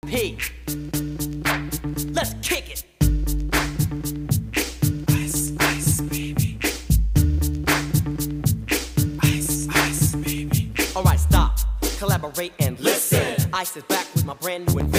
P. Let's kick it. Ice, ice, baby. Ice, ice, baby. Alright, stop, collaborate and listen. Ice is back with my brand new invention.